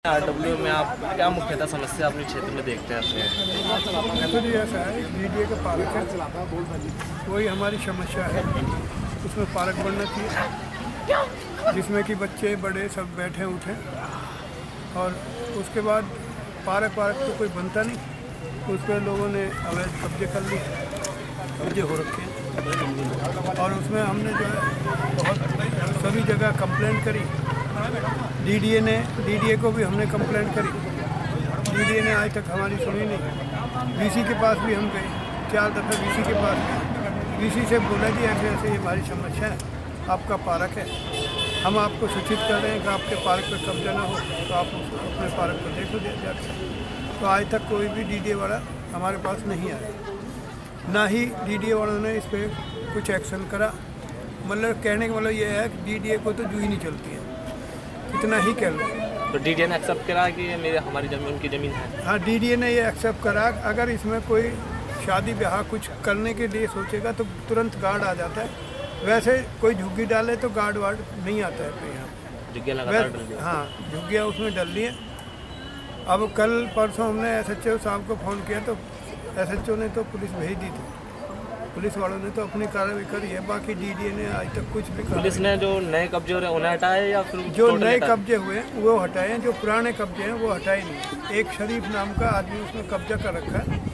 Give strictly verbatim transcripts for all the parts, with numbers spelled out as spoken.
RW में आप क्या मुख्यतः समस्या अपने क्षेत्र में देखते हैं अपने? देखो जी, ऐसा है, डीडीए का पार्क है, वही हमारी समस्या है। उसमें पार्क बनना चाहिए जिसमें कि बच्चे बड़े सब बैठे उठें, और उसके बाद पार्क पार्क तो कोई बनता नहीं, उस पर लोगों ने अवैध कब्जे कर लिए, कब्जे हो रखे हैं। और उसमें हमने जो है बहुत सभी जगह कंप्लेंट करी, डीडीए ने डीडीए को भी हमने कंप्लेंट करी, डीडीए ने आज तक हमारी सुनी नहीं। वीसी के पास भी हम गए, चार दफ़े वीसी के पास गए, वीसी से बोला कि ऐसे ऐसे ये हमारी समस्या है, आपका पार्क है, हम आपको सूचित कर रहे हैं कि आपके पार्क पर कब्जा ना हो तो आप अपने पार्क को देखो दे जाकर। तो आज तक कोई भी डीडीए वाला हमारे पास नहीं आया, ना ही डीडीए वालों ने इस पर कुछ एक्शन करा। मतलब कहने का मतलब ये है कि डीडीए को तो जू ही नहीं चलती है, कितना ही कह लो। तो डीडीए ने एक्सेप्ट करा कि ये मेरे हमारी ज़मीन उनकी ज़मीन है? हाँ, डीडीए ने ये एक्सेप्ट करा। अगर इसमें कोई शादी ब्याह कुछ करने के लिए सोचेगा तो तुरंत गार्ड आ जाता है। वैसे कोई झुग्गी डाले तो गार्ड वार्ड नहीं आता है पे यहाँ। झुग्गियाँ लगातार डल रही हैं। हाँ, झुग्गियाँ उसमें डल रही हैं। अब कल परसों हमने एसएचओ साहब को फ़ोन किया तो एसएचओ ने तो पुलिस भेज दी थी, पुलिस वालों ने तो अपनी कार्रवाई करी है। बाकी डीडीए ने आज तक कुछ भी पुलिस ने जो नए कब्जे हो रहे हैं उन्हें हटाए या फिर जो नए कब्जे हुए हैं वो हटाए हैं, जो पुराने कब्जे हैं वो हटाए नहीं। एक शरीफ नाम का आदमी उसमें कब्जा कर रखा है,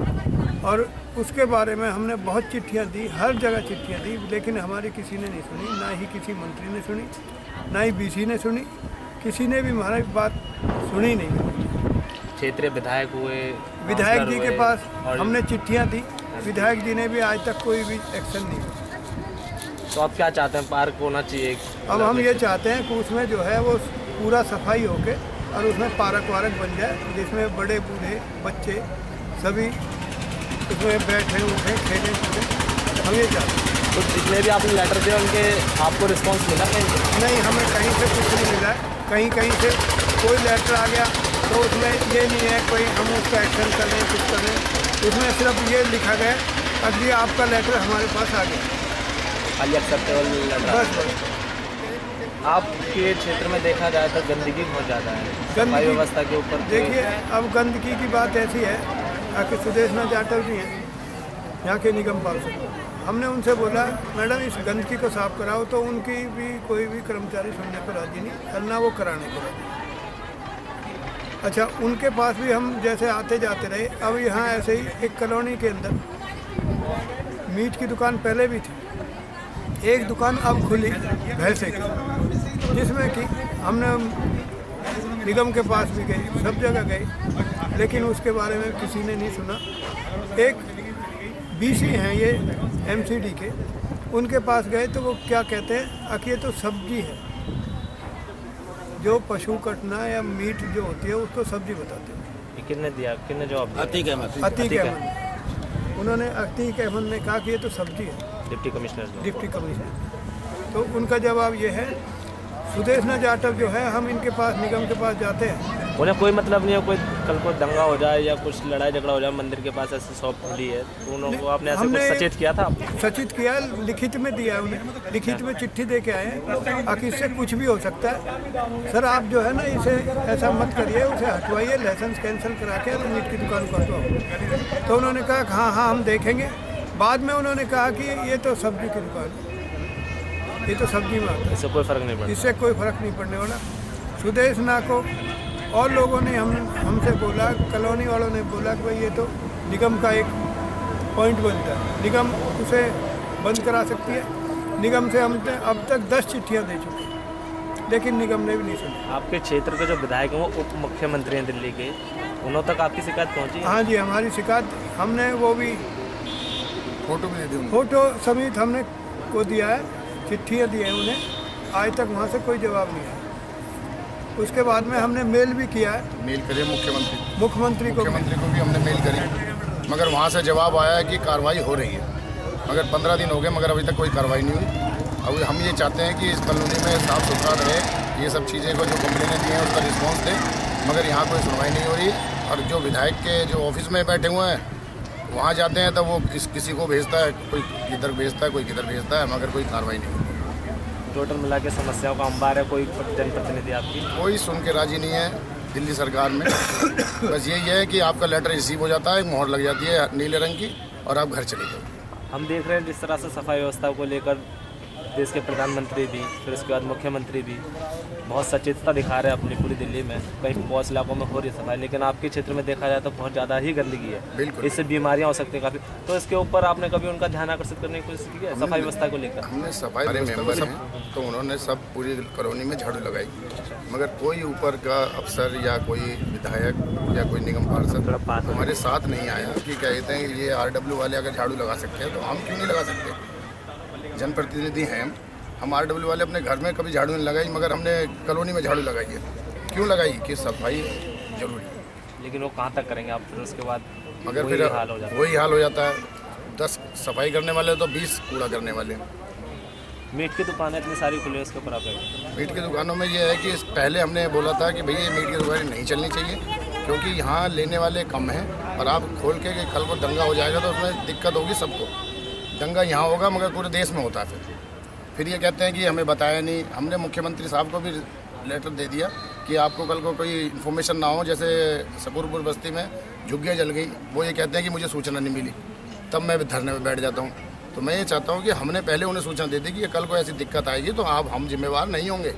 और उसके बारे में हमने बहुत चिट्ठियां दी, हर जगह चिट्ठियां दी, लेकिन हमारी किसी ने नहीं सुनी, ना ही किसी मंत्री ने सुनी, ना ही बीसी ने सुनी, किसी ने भी हमारी बात सुनी नहीं। क्षेत्रीय विधायक हुए, विधायक जी के पास हमने चिट्ठियां दी, विधायक जी ने भी आज तक कोई भी एक्शन नहीं किया। तो आप क्या चाहते हैं? पार्क होना चाहिए? अब हम ये चाहते हैं कि उसमें जो है वो पूरा सफाई होके और उसमें पार्क वार्क बन जाए, जिसमें बड़े बूढ़े बच्चे सभी उसमें बैठे उठे खेलें कूदें, हम ये चाहते हैं। तो जितने भी आपने लेटर दिए उनके आपको रिस्पांस मिला कहीं से? नहीं, हमें कहीं से कुछ नहीं मिला है। कहीं कहीं से कोई लेटर आ गया तो उसमें ये नहीं है कोई हम उसका एक्शन कर रहे हैं, कुछ कर रहे हैं। उसमें सिर्फ ये लिखा गया अभी आपका लेटर हमारे पास आ गया, खाली एक्सेप्टेबल लेटर। बस बस। आपके क्षेत्र में देखा जाए तो गंदगी बहुत ज़्यादा है, सफाई व्यवस्था के ऊपर। देखिए, अब गंदगी की बात ऐसी है कि सुदेशना जाटव जी हैं यहाँ के निगम पार्षद, हमने उनसे बोला मैडम इस गंदगी को साफ कराओ, तो उनकी भी कोई भी कर्मचारी सुनने को राजी नहीं, करना वो कराने को राजी। अच्छा, उनके पास भी हम जैसे आते जाते रहे। अब यहाँ ऐसे ही एक कॉलोनी के अंदर मीट की दुकान पहले भी थी, एक दुकान अब खुली भैंसे की, जिसमें कि हमने निगम के पास भी गए, सब जगह गए, लेकिन उसके बारे में किसी ने नहीं सुना। एक बीसी हैं ये एमसीडी के, उनके पास गए तो वो क्या कहते हैं कि ये तो सब्जी है, जो पशु कटना या मीट जो होती है उसको सब्जी बताते हैं। किसने दिया, किसने जवाब दिया? अतीक अहमद अतीक अहमद उन्होंने अतीक अहमद ने कहा कि ये तो सब्जी है, डिप्टी कमिश्नर डिप्टी कमिश्नर। तो उनका जवाब ये है, सुदेशना जाटव जो है, हम इनके पास निगम के पास जाते हैं, उन्हें कोई मतलब नहीं है, कोई कल को दंगा हो जाए या कुछ लड़ाई झगड़ा हो जाए, मंदिर के पास ऐसी शॉप खुली है तो उन लोगों को आपने ऐसे कुछ सचेत किया था? सचेत किया, लिखित में दिया है उन्हें, लिखित में चिट्ठी दे के आए हैं, आखिर इससे कुछ भी हो सकता है। सर आप जो है ना इसे ऐसा मत करिए, उसे हटवाइए, लाइसेंस कैंसिल करा के तो मीट की दुकान कर दो। तो उन्होंने कहा हाँ हाँ हम देखेंगे। बाद में उन्होंने कहा कि ये तो सब्जी की दुकान है, ये तो सब्जी में आता है, इससे कोई फर्क नहीं पड़ता, इससे कोई फर्क नहीं पड़ने वाला। सुदेशना को और लोगों ने हम हमसे बोला, कॉलोनी वालों ने बोला कि भाई ये तो निगम का एक पॉइंट बनता है, निगम उसे बंद करा सकती है। निगम से हम अब तक दस चिट्ठियां दे चुके हैं, लेकिन निगम ने भी नहीं सुनी। आपके क्षेत्र के जो विधायक हैं वो उप मुख्यमंत्री हैं दिल्ली के, उन्हों तक आपकी शिकायत पहुंची? हाँ जी, हमारी शिकायत हमने वो भी फोटो में दी, फोटो समेत हमने को दिया है, चिट्ठियाँ दी हैं उन्हें, आज तक वहाँ से कोई जवाब नहीं आया। उसके बाद में हमने मेल भी किया है, मेल करे मुख्यमंत्री मुख्यमंत्री को मुख्यमंत्री को भी हमने मेल करी, मगर वहाँ से जवाब आया है कि कार्रवाई हो रही है। मगर पंद्रह दिन हो गए मगर अभी तक कोई कार्रवाई नहीं हुई। अब हम ये चाहते हैं कि इस कॉलोनी में साफ सुथरा रहे, ये सब चीज़ें को जो कंप्लेनें दी हैं उसका रिस्पॉन्स दें, मगर यहाँ कोई सुनवाई नहीं हो रही है। और जो विधायक के जो ऑफिस में बैठे हुए हैं वहाँ जाते हैं तो वो इस किसी को भेजता है, कोई किधर भेजता है, कोई किधर भेजता है, मगर कोई कार्रवाई नहीं होती। टोटल मिला के समस्याओं का अंबार है, कोई जनप्रतिनिधि आपकी? कोई सुन के राजी नहीं है। दिल्ली सरकार में। बस यही है कि आपका लेटर रिसीव हो जाता है, मोहर लग जाती है नीले रंग की और आप घर चले जाओ। हम देख रहे हैं जिस तरह से सफाई व्यवस्था को लेकर देश के प्रधानमंत्री भी, फिर उसके बाद मुख्यमंत्री भी बहुत सचेतता दिखा रहे हैं अपनी पूरी दिल्ली में। कहीं बहुत इलाकों में हो रही है सफाई, लेकिन आपके क्षेत्र में देखा जाए तो बहुत ज़्यादा ही गंदगी है। बिल्कुल, इससे बीमारियां हो सकती हैं काफ़ी। तो इसके ऊपर आपने कभी उनका ध्यान आकर्षित करने की कोशिश की है सफाई व्यवस्था को लेकर? हमने सफाई वाले मेंबर हैं तो उन्होंने सब पूरी कॉलोनी में झाड़ू लगाई, मगर कोई ऊपर का अफसर या कोई विधायक या कोई निगम पार्षद हमारे साथ नहीं आया कि कहते हैं ये आर डब्ल्यू वाले अगर झाड़ू लगा सकते हैं तो हम क्यों नहीं लगा सकते। जनप्रतिनिधि हैं हम हम आर डब्ल्यू वाले अपने घर में कभी झाड़ू नहीं लगाई, मगर हमने कॉलोनी में झाड़ू लगाई है। क्यों लगाई? कि सफाई जरूरी है। लेकिन वो कहाँ तक करेंगे आप? फिर उसके बाद मगर वही फिर हाल हो जाता है। वही हाल हो जाता है। दस सफाई करने वाले तो बीस कूड़ा करने वाले। मीट की दुकानें इतनी सारी खुली है, उसके ऊपर आप? मीट की दुकानों में ये है कि पहले हमने बोला था कि भैया मीट की दुकानें नहीं चलनी चाहिए, क्योंकि यहाँ लेने वाले कम हैं और आप खोल के कल को दंगा हो जाएगा तो उसमें दिक्कत होगी सबको। दंगा यहाँ होगा मगर पूरे देश में होता है। फिर फिर ये कहते हैं कि हमें बताया नहीं। हमने मुख्यमंत्री साहब को भी लेटर दे दिया कि आपको कल को कोई इन्फॉर्मेशन ना हो, जैसे सकूरपुर बस्ती में झुग्गियाँ जल गई, वो ये कहते हैं कि मुझे सूचना नहीं मिली, तब मैं धरने में बैठ जाता हूँ। तो मैं ये चाहता हूँ कि हमने पहले उन्हें सूचना दे दी कि कल को ऐसी दिक्कत आएगी तो आप हम जिम्मेवार नहीं होंगे,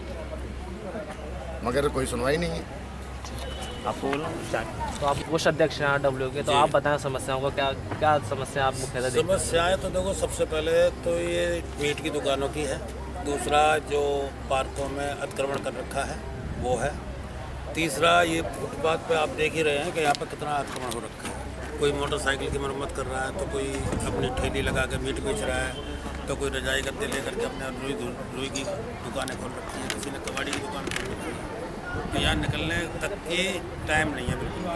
मगर कोई सुनवाई नहीं है। आपको बोलना तो आप कोष अध्यक्ष हैं आर डब्ल्यू के, तो आप बताएं समस्याओं को, क्या क्या समस्या आप मुख्यतः देखते हैं? समस्याएं तो देखो, सबसे पहले तो ये मीट की दुकानों की है। दूसरा जो पार्कों में अतिक्रमण कर रखा है वो है। तीसरा ये फुटपाथ पे आप देख ही रहे हैं कि यहाँ पर कितना अतिक्रमण हो रखा है। कोई मोटरसाइकिल की मरम्मत कर रहा है, तो कोई अपनी ठेली लगा के मीट बेच रहा है, तो कोई रजाई गद्दे लेकर के अपने रुई रुई की दुकानें खोल रखी है, किसी ने कबाड़ी की दुकान खोल रखी है। तो यहाँ निकलने तक की टाइम नहीं है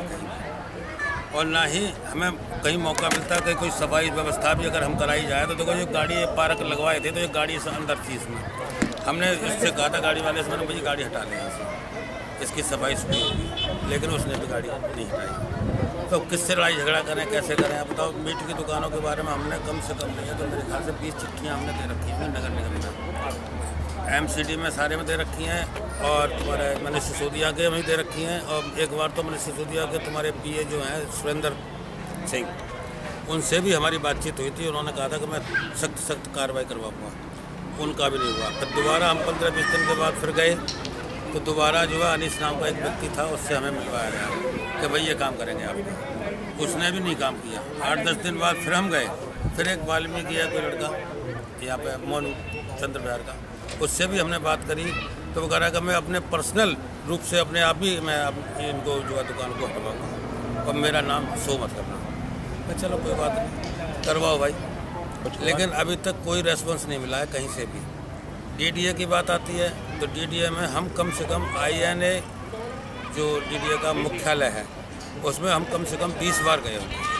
बिल्कुल। और ना ही हमें कहीं मौका मिलता है कि कोई सफाई व्यवस्था भी अगर हम कराई जाए तो देखो, जो गाड़ी पार्क लगवाए थे तो ये गाड़ी से अंदर थी, इसमें हमने इससे कहा था गाड़ी वाले से, मैंने मुझे गाड़ी हटा लें यहाँ से, इसकी सफाई सुनी होगी, लेकिन उसने भी गाड़ी नहीं हटाई। तो किससे लड़ाई झगड़ा करें, कैसे करें? आप बताओ। मीट की दुकानों के बारे में हमने कम से कम नहीं है तो मेरे ख्याल से बीस चिट्ठियाँ हमने दे रखी हैं नगर निगम में, एम सी डी में सारे में दे रखी हैं, और तुम्हारे मनीष सिसोदिया के में दे रखी हैं। और एक बार तो मनीष सिसोदिया के तुम्हारे पी ए जो हैं सुरेंद्र सिंह, उनसे भी हमारी बातचीत हुई थी। उन्होंने कहा था कि मैं सख्त सख्त कार्रवाई करवाऊँगा, उनका भी नहीं हुआ। फिर दोबारा हम पंद्रह बीस दिन के बाद फिर गए तो दोबारा जो है अनीस नाम का एक व्यक्ति था, उससे हमें मिलवाया गया कि भाई ये काम करेंगे आप। उसने भी नहीं काम किया। आठ दस दिन बाद फिर हम गए, फिर एक वाल्मीकि है कोई लड़का यहाँ पे मोनू चंद्र बिहार का, उससे भी हमने बात करी तो वो कह रहा है कि मैं अपने पर्सनल रूप से अपने आप ही मैं इनको जो है दुकान को हटवाऊँगा और मेरा नाम शो मत करना। मैं चलो कोई बात नहीं, करवाओ भाई। लेकिन अभी तक कोई रेस्पॉन्स नहीं मिला है कहीं से भी। डी डी ए की बात आती है तो डी डी ए में हम कम से कम आई एन ए जो डी डी ए का मुख्यालय है उसमें हम कम से कम बीस बार गए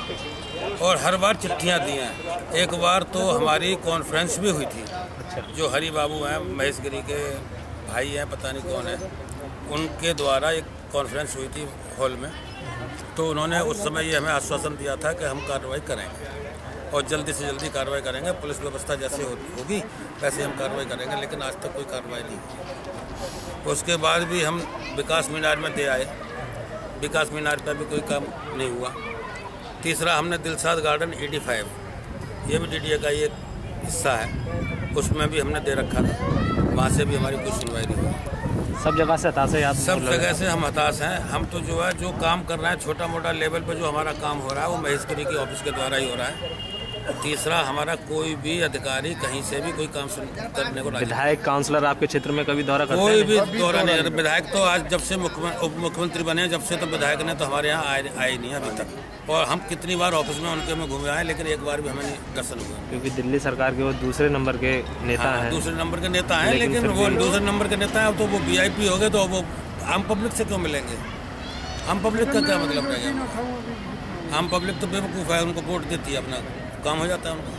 होंगे और हर बार चिट्ठियाँ दी हैं। एक बार तो हमारी कॉन्फ्रेंस भी हुई थी, जो हरी बाबू हैं महेश गिरी के भाई हैं, पता नहीं कौन है, उनके द्वारा एक कॉन्फ्रेंस हुई थी हॉल में। तो उन्होंने उस समय ये हमें आश्वासन दिया था कि हम कार्रवाई करेंगे और जल्दी से जल्दी कार्रवाई करेंगे, पुलिस व्यवस्था जैसे होगी वैसे हम कार्रवाई करेंगे। लेकिन आज तक कोई कार्रवाई नहीं हुई। उसके बाद भी हम विकास मीनार में दे आए, विकास मीनार पर भी कोई काम नहीं हुआ। तीसरा हमने दिलसाद गार्डन एटी फाइव, ये भी डी डी ए का ये हिस्सा है, उसमें भी हमने दे रखा था, वहाँ से भी हमारी कोई सुनवाई नहीं हुई। सब जगह से हताश है यार? सब जगह से हम हताश हैं। हम तो जो है जो काम कर रहे हैं छोटा मोटा लेवल पे जो हमारा काम हो रहा है वो महेश गिरी के ऑफिस के द्वारा ही हो रहा है। तीसरा हमारा कोई भी अधिकारी कहीं से भी कोई काम करने को नहीं। विधायक काउंसलर आपके क्षेत्र में कभी दौरा करते कोई भी दौरा नहीं। विधायक तो आज जब से उप मुख्यमंत्री बने जब से तो विधायक ने तो हमारे यहाँ आए आए नहीं अभी तक। और हम कितनी बार ऑफिस में उनके में घूमे आए लेकिन एक बार भी हमें दर्शन हुआ। क्योंकि दिल्ली सरकार के वो दूसरे नंबर के नेता हैं। दूसरे नंबर के नेता हैं लेकिन वो दूसरे नंबर के नेता हैं तो वो वी आई पी हो गए तो वो आम पब्लिक से क्यों मिलेंगे? आम पब्लिक का क्या मतलब रहेगा? आम पब्लिक तो बेवकूफ़ है, उनको वोट देती है, अपना काम हो जाता है उनका।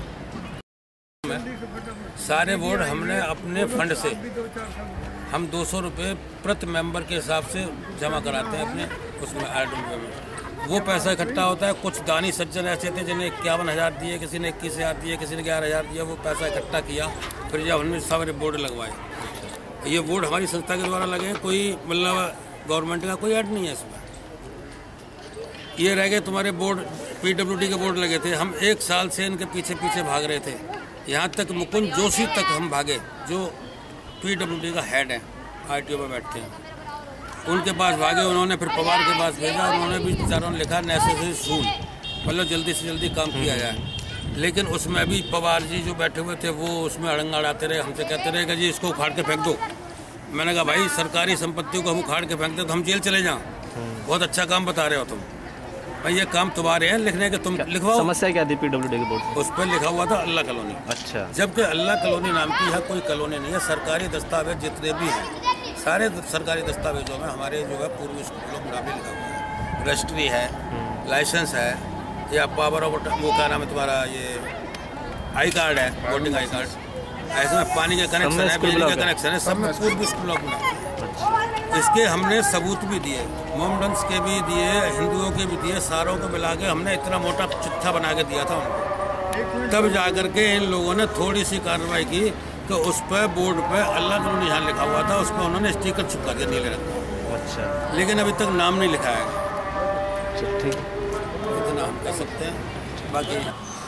सारे वोट हमने अपने फंड से हम दो सौ रुपये प्रति मेंबर के हिसाब से जमा कराते हैं अपने उसमें आर डी में। वो पैसा इकट्ठा होता है। कुछ दानी सज्जन ऐसे थे जिन्हें इक्यावन हज़ार दिए, किसी ने इक्कीस हज़ार दिए, किसी ने ग्यारह हज़ार दिया। वो पैसा इकट्ठा किया, फिर जब हमने सारे बोर्ड लगवाए। ये बोर्ड हमारी संस्था के द्वारा लगे, कोई मतलब गवर्नमेंट का कोई ऐड नहीं है इसमें। ये रह गए तुम्हारे बोर्ड, पीडब्ल्यूडी के बोर्ड लगे थे, हम एक साल से इनके पीछे पीछे भाग रहे थे, यहाँ तक मुकुंद जोशी तक हम भागे, जो पीडब्ल्यूडी का हेड है, आरटीओ में बैठते हैं, उनके पास भागे। उन्होंने फिर पवार के पास भेजा, उन्होंने भी बेचारों ने लिखा नेसेसरी सून, मतलब जल्दी से जल्दी काम किया जाए। लेकिन उसमें अभी पवार जी जो बैठे हुए थे वो उसमें अड़ंगा अड़ाते रहे, हमसे कहते रहे कि जी इसको उखाड़ के फेंक दो। मैंने कहा भाई सरकारी संपत्तियों को हम उखाड़ के फेंकते तो हम जेल चले जाएं। बहुत अच्छा काम बता रहे हो तुम भाई, ये काम तुम्हारे हैं लिखने के, तुम लिखवाओ। समस्या क्या थी पीडब्ल्यूडी के बोर्ड? उस पर लिखा हुआ था अल्लाह कॉलोनी। अच्छा। जबकि अल्लाह कॉलोनी नाम की है कोई कॉलोनी नहीं है। सरकारी दस्तावेज जितने भी हैं सारे सरकारी दस्तावेजों में हमारे जो है पूर्व स्कूलों में नाम लिखा हुआ है, रजिस्ट्री है, लाइसेंस है, या पावर ऑफ वो क्या नाम है तुम्हारा, ये आई कार्ड है, वोटिंग आई कार्ड, ऐसे में पानी का कनेक्शन है, बिजली का कनेक्शन है, सब में पूर्व स्कूलों में। इसके हमने सबूत भी दिए, मोमडन्स के भी दिए, हिंदुओं के भी दिए, सारों को मिला के हमने इतना मोटा चिट्ठा बना के दिया था उनको। तब जा करके इन लोगों ने थोड़ी सी कार्रवाई की तो उस पर बोर्ड पे अल्लाह कॉलोनी यहाँ लिखा हुआ था, उस पर उन्होंने स्टिकर चिपका दिया नीले रंग का। अच्छा। लेकिन अभी तक नाम नहीं लिखा है। ठीक, इतना हम कह सकते हैं। बाकी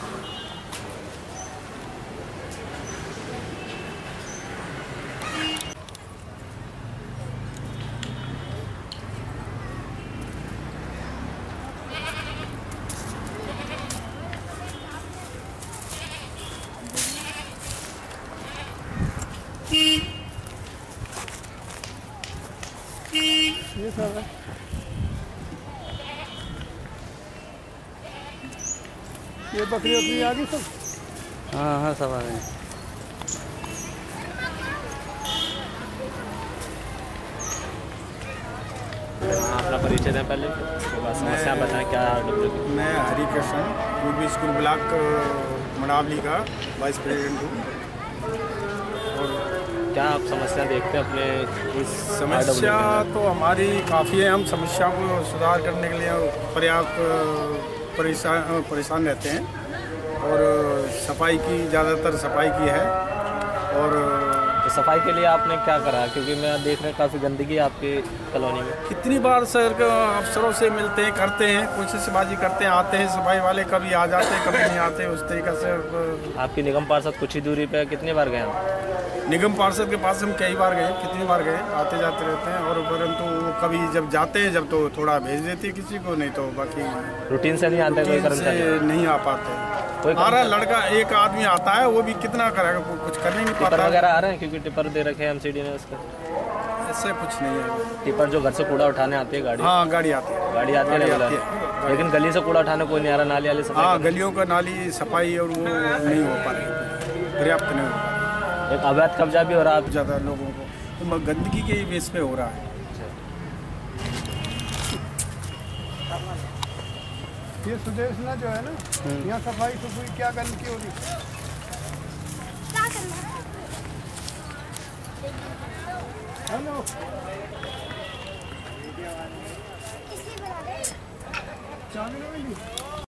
ये सब है। ये बकरी वकरी आ गई सब? हाँ हाँ सब आ गए। अपना परिचय दें पहले, उसके बाद समस्या बताएं क्या है। मैं Harikrishna UP school block Manavali का वाइस प्रेसिडेंट हूँ। और क्या आप समस्या देखते हैं अपने इस समस्या तो हमारी काफ़ी है। हम समस्या को सुधार करने के लिए पर्याप्त परेशान परेशान रहते हैं और सफाई की ज़्यादातर सफाई की है। और तो सफाई के लिए आपने क्या करा? क्योंकि मैं देख रहा हूँ काफ़ी गंदगी है आपकी कॉलोनी में। कितनी बार सर अफसरों से मिलते हैं, करते हैं, कोशिशबाजी करते हैं, आते हैं सफाई वाले, कभी आ जाते हैं कभी नहीं आते। उस तरीक़े से आपकी निगम पार्षद कुछ ही दूरी पे कितनी बार गए हम? निगम पार्षद के पास हम कई बार गए, कितनी बार गए, आते जाते रहते हैं। और परंतु वो कभी जब जाते हैं जब तो थोड़ा भेज देते हैं किसी को, नहीं तो बाकी रूटीन से नहीं आते कोई कर्मचारी? नहीं आ पाते। कोई आ रहा लड़का एक आदमी आता है, वो भी कितना करेगा, कुछ कर नहीं पाता। टिपर वगैरह आ रहे हैं क्योंकि टिपर दे रखे हैं एमसीडी ने उसका? ऐसे कुछ नहीं है। टिपर जो घर से कूड़ा उठाने आती है गाड़ी? हाँ गाड़ी आती है, गाड़ी आती है, गाड़ी आती है। लेकिन गली से कूड़ा उठाने कोई नहीं आ रहा, नाली वाली सफाई? हाँ गलियों का नाली सफाई और वो नहीं हो पा रही, पर्याप्त नहीं हो पा रही। एक अवैध कब्जा भी हो रहा है ज़्यादा लोगों को, तो गंदगी के बेस पे हो रहा है। ये सुदेशना जो है ना, यहाँ सफाई सुफाई क्या गंदगी हो रही है? हेलो चाबी नहीं मिली?